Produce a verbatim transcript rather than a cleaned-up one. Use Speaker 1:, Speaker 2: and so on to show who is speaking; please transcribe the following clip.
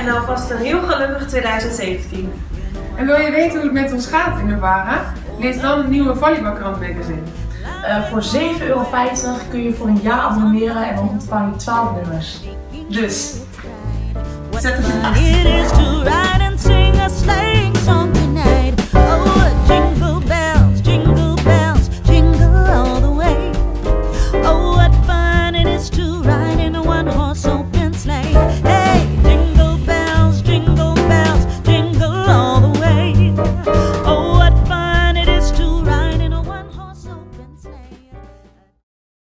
Speaker 1: en alvast een heel gelukkig twintig zeventien.
Speaker 2: En wil je weten hoe het met ons gaat in Novara? Lees dan het nieuwe Volleybalkrant magazine.
Speaker 3: Uh, voor zeven euro vijftig kun je voor een jaar abonneren en dan ontvang je twaalf nummers. Dus, zet hem in.